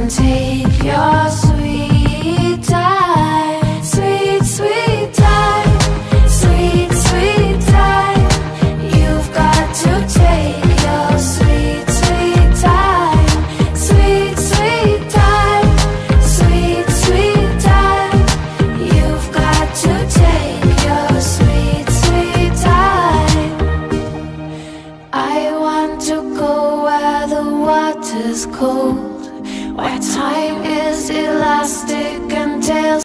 and take your sweet time. Sweet, sweet time. Sweet, sweet time. You've got to take your sweet, sweet time. Sweet, sweet time. Sweet, sweet time. You've got to take your sweet, sweet time. I want to go where the water's cold, where time is elastic and tales